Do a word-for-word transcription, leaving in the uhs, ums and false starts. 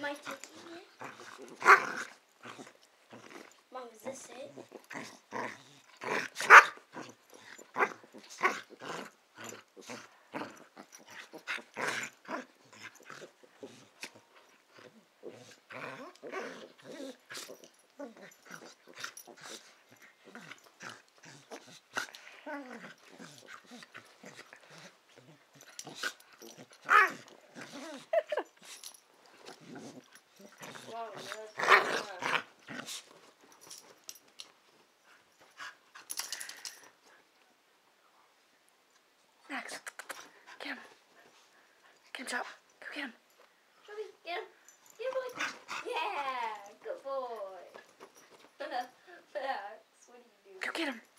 I taking it? Mom, is this it? Max, get him. Get him, Chop. Go get him. Sheltie, get him. Get him, boy. Yeah, good boy. Max, what do you do? Go get him.